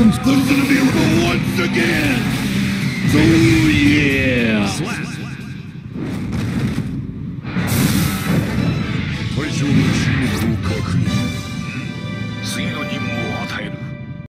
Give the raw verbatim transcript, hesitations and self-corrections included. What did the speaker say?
Something's gonna be real once again! Oh yeah! Slap! 対象の注目を確認。次の任務を与える。